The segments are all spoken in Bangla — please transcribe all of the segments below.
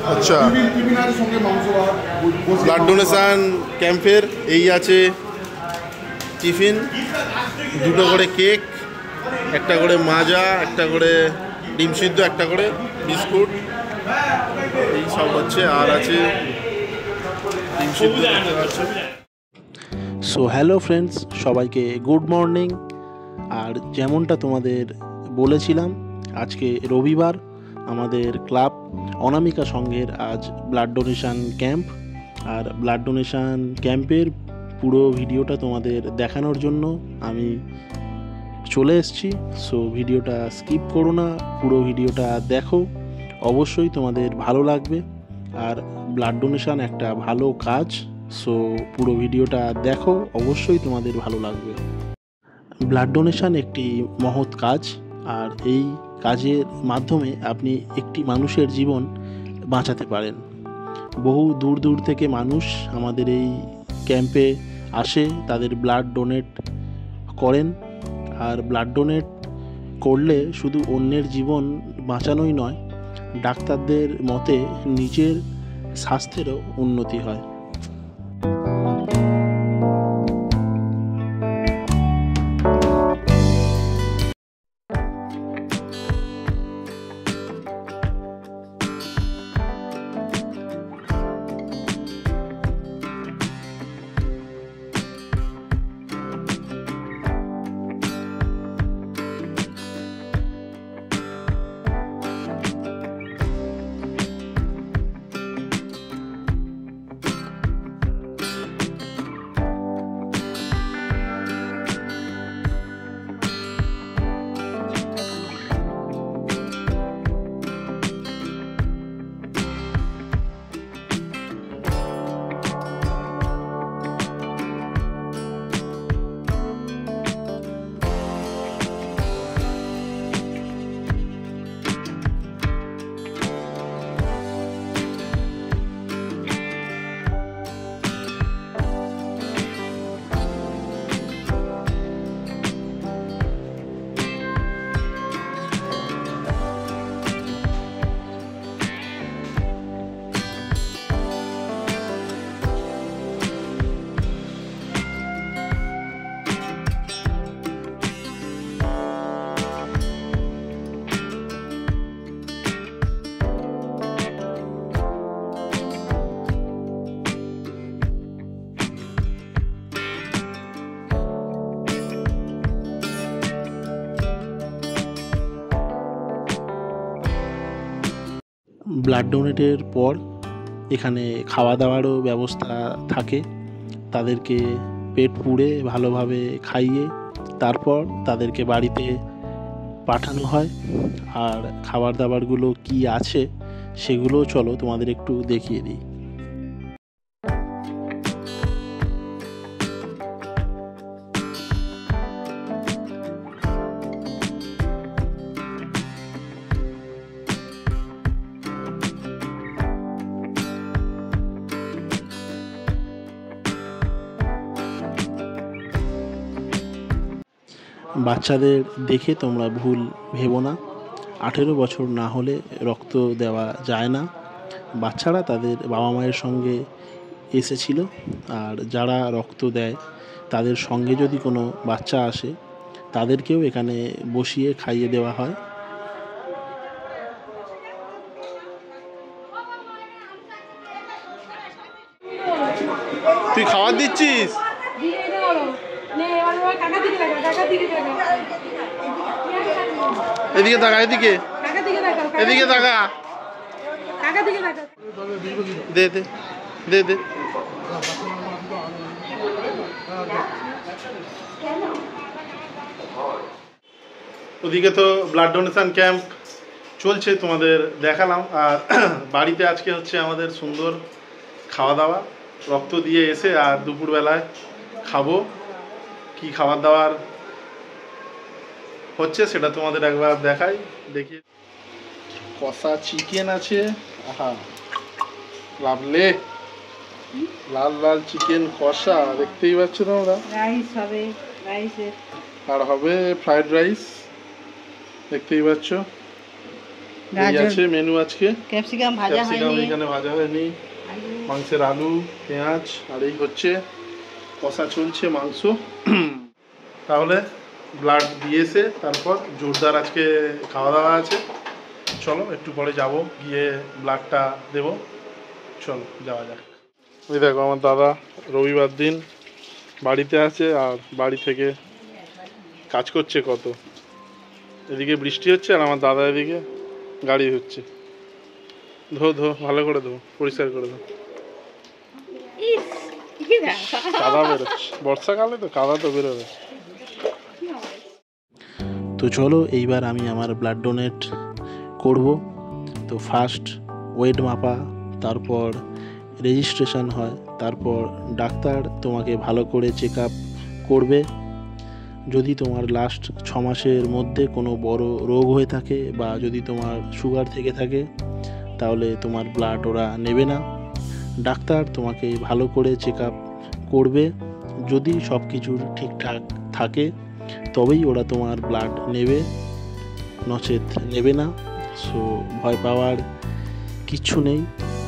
আচ্ছা, ব্লাড ডোনেশন ক্যাম্পের এই আছে টিফিন, 2টো করে কেক, একটা করে মাজা, একটা করে ডিম সিদ্ধ, একটা করে বিস্কুট, এই সব হচ্ছে। আর আছে ডিম সিদ্ধ। সো হ্যালো ফ্রেন্ডস, সবাইকে গুড মর্নিং। আর যেমনটা তোমাদের বলেছিলাম, আজকে রবিবার, আমাদের ক্লাব অনামিকা সংঘের আজ ব্লাড ডোনেশন ক্যাম্প। আর ব্লাড ডোনেশন ক্যাম্পের পুরো ভিডিওটা তোমাদের দেখানোর জন্য আমি চলে এসেছি। সো ভিডিওটা স্কিপ করো না, পুরো ভিডিওটা দেখো, অবশ্যই তোমাদের ভালো লাগবে। আর ব্লাড ডোনেশন একটা ভালো কাজ, সো পুরো ভিডিওটা দেখো, অবশ্যই তোমাদের ভালো লাগবে। ব্লাড ডোনেশন একটি মহৎ কাজ, আর এই কাজের মাধ্যমে আপনি একটি মানুষের জীবন বাঁচাতে পারেন। বহু দূর দূর থেকে মানুষ আমাদের এই ক্যাম্পে আসে, তাদের ব্লাড ডোনেট করেন। আর ব্লাড ডোনেট করলে শুধু অন্যের জীবন বাঁচানোই নয়, ডাক্তারদের মতে নিজের স্বাস্থ্যেরও উন্নতি হয়। ব্লাড ডোনেটের পর এখানে খাওয়া দাওয়ারও ব্যবস্থা থাকে। তাদেরকে পেট পুড়ে ভালোভাবে খাইয়ে তারপর তাদেরকে বাড়িতে পাঠানো হয়। আর খাবার দাবারগুলো কি আছে সেগুলো চলো তোমাদের একটু দেখিয়ে দিই। বাচ্চাদের দেখে তোমরা ভুল ভেবো না, 18 বছর না হলে রক্ত দেওয়া যায় না। বাচ্চারা তাদের বাবা মায়ের সঙ্গে এসেছিল, আর যারা রক্ত দেয় তাদের সঙ্গে যদি কোনো বাচ্চা আসে তাদেরকেও এখানে বসিয়ে খাইয়ে দেওয়া হয়। তুই খাবার দিচ্ছিস? এদিকে তাকা, এদিকে এদিকে তাকা, দে দে দে দে। ওদিকে তো ব্লাড ডোনেশন ক্যাম্প চলছে, তোমাদের দেখালাম। আর বাড়িতে আজকে হচ্ছে আমাদের সুন্দর খাওয়া দাওয়া, রক্ত দিয়ে এসে আর দুপুরবেলায় খাবো। কি খাবার দাবার হচ্ছে সেটা তোমাদের একবার দেখাই। দেখি, কষা চিকেন আছে, আহা লাভলে, লাল লাল চিকেন কষা, দেখতেই পাচ্ছ তোমরা। রাইস হবে, রাইসের আর হবে ফ্রাইড রাইস, দেখতেই পাচ্ছ। এই আছে মেনু আজকে। ক্যাপসিকাম ভাজা হয়নি, এখানে ভাজা হয়নি, মাংসের আলু পেঁয়াজ, আর এই হচ্ছে কষা চলছে মাংস। তাহলে ব্লাড দিয়েছে, তারপর জোরদার আজকে খাওয়া দাওয়া আছে। চলো একটু পরে যাব, গিয়ে ব্লাডটা দেব। চলো যাওয়া যাক। ওই দেখো আমার দাদা রবিবার দিন বাড়িতে আছে, আর বাড়ি থেকে কাজ করছে কত। এদিকে বৃষ্টি হচ্ছে আর আমার দাদা এদিকে গাড়ি হচ্ছে। ধো ধো ভালো করে ধো, পরিষ্কার করে ধো। কাদা বেরোচ্ছে, বর্ষাকালে তো কাদা তো বেরোবে। তো চলো এইবার আমি আমার ব্লাড ডোনেট করব। তো ফার্স্ট ওয়েট মাপা, তারপর রেজিস্ট্রেশন হয়, তারপর ডাক্তার তোমাকে ভালো করে চেক আপ করবে। যদি তোমার লাস্ট 6 মাসের মধ্যে কোনো বড় রোগ হয়ে থাকে বা যদি তোমার সুগার থেকে থাকে, তাহলে তোমার ব্লাড ওরা নেবে না। ডাক্তার তোমাকে ভালো করে চেক আপ করবে, যদি সব কিছুর ঠিকঠাক থাকে তবেই ওরা তোমার ব্লাড নেবে, নচেত নেবে না। সো ভয় পাওয়ার কিচ্ছু নেই।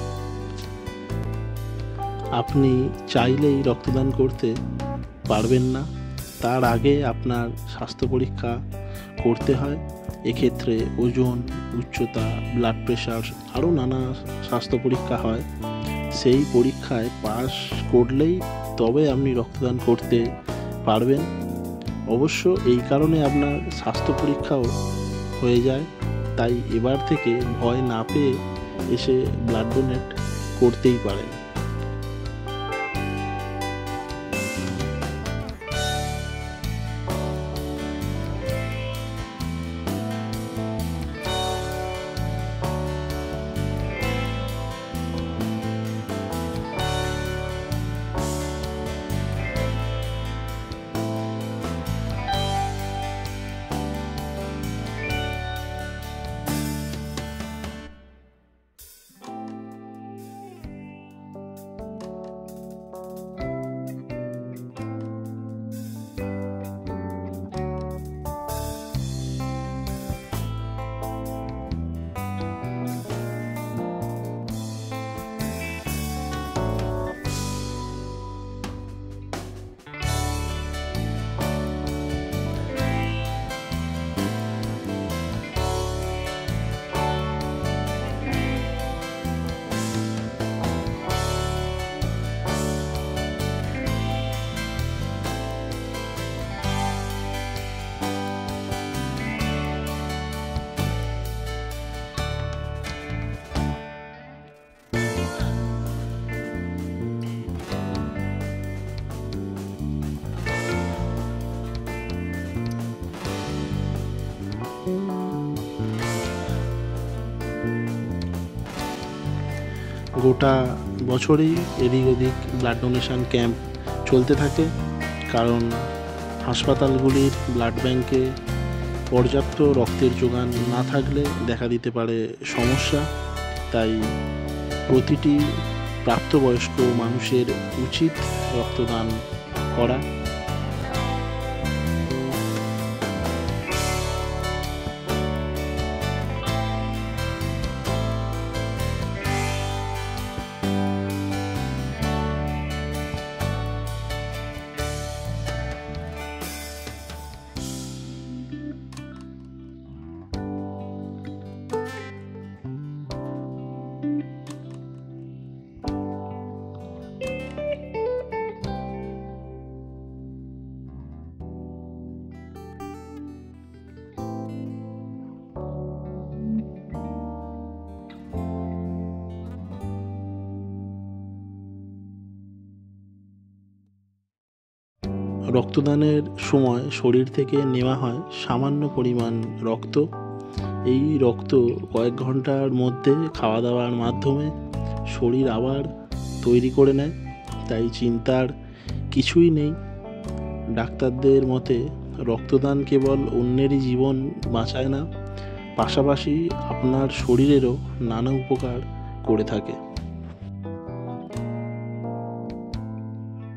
আপনি চাইলেই রক্তদান করতে পারবেন না, তার আগে আপনার স্বাস্থ্য পরীক্ষা করতে হয়। এক্ষেত্রে ওজন, উচ্চতা, ব্লাড প্রেশার, আরও নানা স্বাস্থ্য পরীক্ষা হয়। সেই পরীক্ষায় পাস করলেই তবে আপনি রক্তদান করতে পারবেন। অবশ্য এই কারণে আপনার স্বাস্থ্য পরীক্ষাও হয়ে যায়। তাই এবার থেকে ভয় না পেয়ে এসে ব্লাড ডোনেট করতেই পারেন। গোটা বছরেই এদিক ওদিক ব্লাড ডোনেশন ক্যাম্প চলতে থাকে, কারণ হাসপাতালগুলির ব্লাড ব্যাংকে পর্যাপ্ত রক্তের যোগান না থাকলে দেখা দিতে পারে সমস্যা। তাই প্রতিটি প্রাপ্তবয়স্ক মানুষের উচিত রক্তদান করা। রক্তদানের সময় শরীর থেকে নেওয়া হয় সামান্য পরিমাণ রক্ত। এই রক্ত কয়েক ঘন্টার মধ্যে খাওয়া দাওয়ার মাধ্যমে শরীর আবার তৈরি করে নেয়, তাই চিন্তার কিছুই নেই। ডাক্তারদের মতে রক্তদান কেবল অন্যেরই জীবন বাঁচায় না, পাশাপাশি আপনার শরীরেরও নানা উপকার করে থাকে।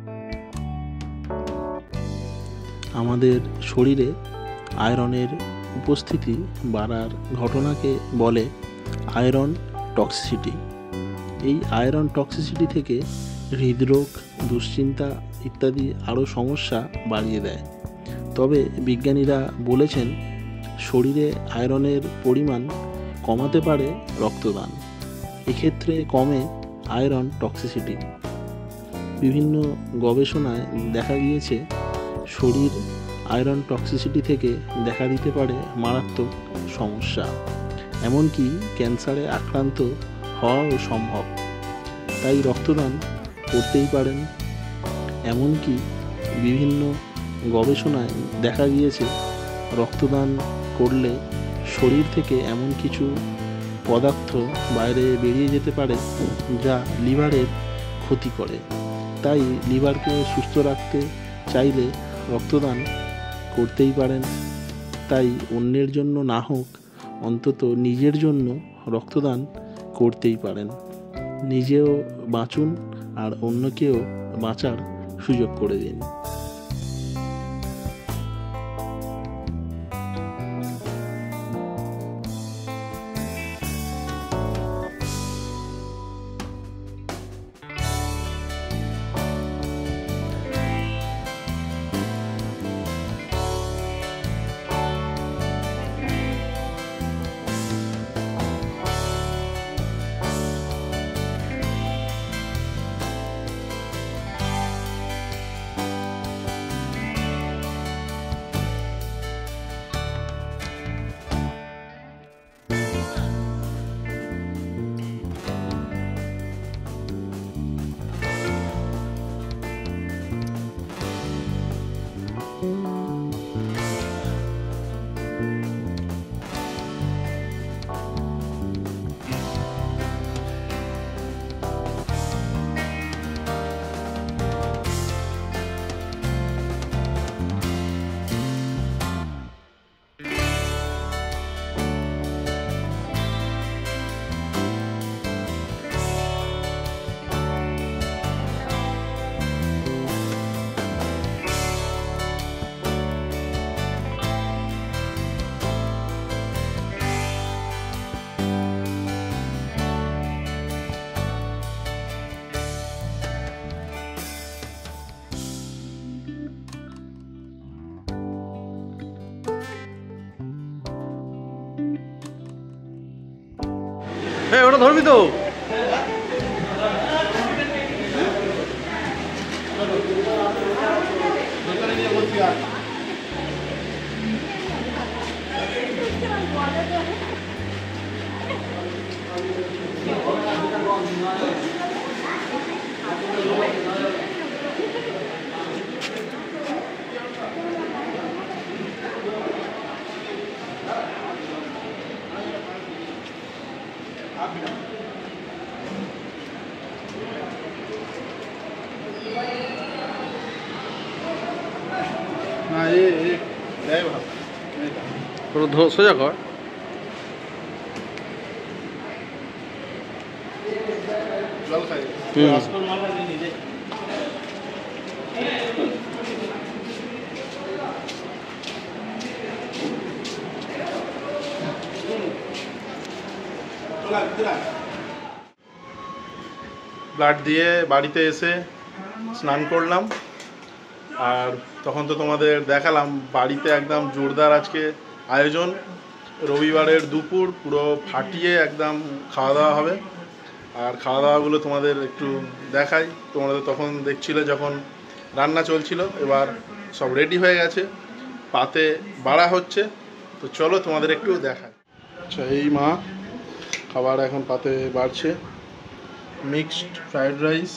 আমাদের শরীরে আয়রনের উপস্থিতি বাড়ার ঘটনাকে বলে আয়রন টক্সিসিটি। এই আয়রন টক্সিসিটি থেকে হৃদরোগ, দুশ্চিন্তা ইত্যাদি আরও সমস্যা বাড়িয়ে দেয়। তবে বিজ্ঞানীরা বলেছেন শরীরে আয়রনের পরিমাণ কমাতে পারে রক্তদান। এক্ষেত্রে কমে আয়রন টক্সিসিটি। বিভিন্ন গবেষণায় দেখা গিয়েছে শরীর আয়রন টক্সিসিটি থেকে দেখা দিতে পারে মারাত্মক সমস্যা, এমনকি ক্যান্সারে আক্রান্ত হওয়াও সম্ভব। তাই রক্তদান করতেই পারেন। এমনকি বিভিন্ন গবেষণায় দেখা গিয়েছে রক্তদান করলে শরীর থেকে এমন কিছু পদার্থ বাইরে বেরিয়ে যেতে পারে যা লিভারের ক্ষতি করে। তাই লিভারকে সুস্থ রাখতে চাইলে রক্তদান করতেই পারেন। তাই অন্যের জন্য না হোক, অন্তত নিজের জন্য রক্তদান করতেই পারেন। নিজেও বাঁচুন আর অন্যকেও বাঁচার সুযোগ করে দিন। হ্যাঁ, ওটা ধরবি তো। না দেয় ভাব সোজা কর। জল খাই ব্লাড দিয়ে বাড়িতে এসে স্নান করলাম। আর তখন তো তোমাদের দেখালাম বাড়িতে একদম জোরদার আজকে আয়োজন। রবিবারের দুপুর পুরো ফাটিয়ে একদম খাওয়া দাওয়া হবে। আর খাওয়া দাওয়াগুলো তোমাদের একটু দেখাই। তোমাদের তখন দেখছিলে যখন রান্না চলছিল, এবার সব রেডি হয়ে গেছে, পাতে বাড়া হচ্ছে। তো চলো তোমাদের একটু দেখাই। আচ্ছা, এই মা খাবার এখন পাতে বাড়ছে। মিক্সড ফ্রাইড রাইস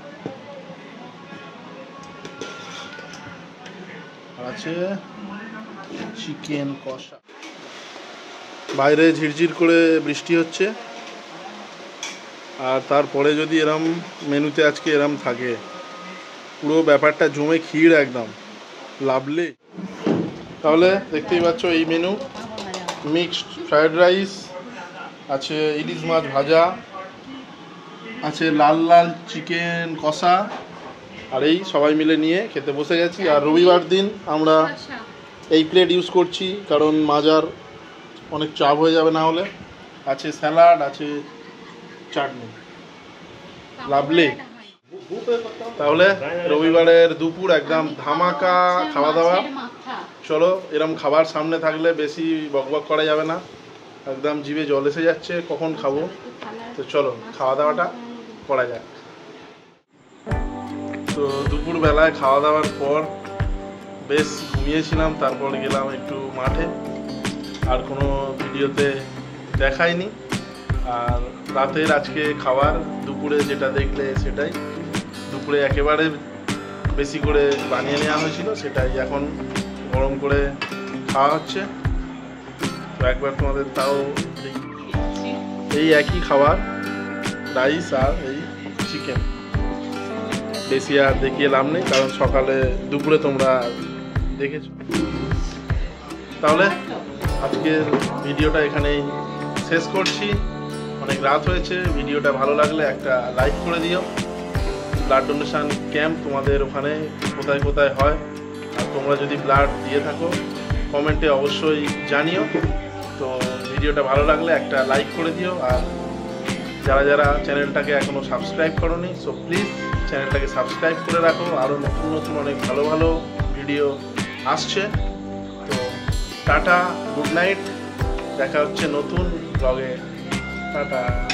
আছে, চিকেন কষা। বাইরে ঝিরঝির করে বৃষ্টি হচ্ছে, আর তারপরে যদি এরম মেনুতে আজকে এরম থাকে, পুরো ব্যাপারটা জমে ক্ষীর একদম লাভলি। তাহলে দেখতেই পাচ্ছ এই মেনু, মিক্সড ফ্রাইড রাইস আছে, ইলিশ মাছ ভাজা আছে, লাল লাল চিকেন কষা, আর এই সবাই মিলে নিয়ে খেতে বসে গেছি। আর রবিবার দিন আমরা এই প্লেট ইউজ করছি কারণ মাজার অনেক চাপ হয়ে যাবে না হলে। আছে স্যালাড, আছে চাটনি, লাভলি। তাহলে রবিবারের দুপুর একদম ধামাকা খাওয়া দাওয়া। চলো, এরম খাবার সামনে থাকলে বেশি বকবক করা যাবে না, একদম জিভে জল এসে যাচ্ছে কখন খাবো। তো চলো খাওয়া দাওয়াটা করা যাক। তো দুপুরবেলায় খাওয়া দাওয়ার পর বেশ ঘুমিয়েছিলাম, তারপর গেলাম একটু মাঠে। আর কোনো ভিডিওতে দেখাইনি। আর রাতের আজকে খাবার দুপুরে যেটা দেখলে সেটাই, দুপুরে একেবারে বেশি করে বানিয়ে নেওয়া হয়েছিল, সেটাই এখন গরম করে খাওয়া হচ্ছে। তো একবার তোমাদের তাও এই একই খাবার, রাইস আর এই চিকেন, বেশি আর দেখিয়ে লাভ নেই কারণ সকালে দুপুরে তোমরা দেখেছো। তাহলে আজকের ভিডিওটা এখানেই শেষ করছি। অনেক রাত হয়েছে, ভিডিওটা ভালো লাগলে একটা লাইক করে দিও। ব্লাড ডোনেশন ক্যাম্প তোমাদের ওখানে কোথায় কোথায় হয়, আর তোমরা যদি ব্লাড দিয়ে থাকো কমেন্টে অবশ্যই জানিও। তো ভিডিওটা ভালো লাগলে একটা লাইক করে দিও। আর যারা যারা চ্যানেলটাকে এখনও সাবস্ক্রাইব করোনি, সো প্লিজ চ্যানেলটাকে সাবস্ক্রাইব করে রাখো। আরও নতুন নতুন অনেক ভালো ভালো ভিডিও আসছে। তো টাটা, গুড নাইট, দেখা হচ্ছে নতুন ব্লগে। টাটা।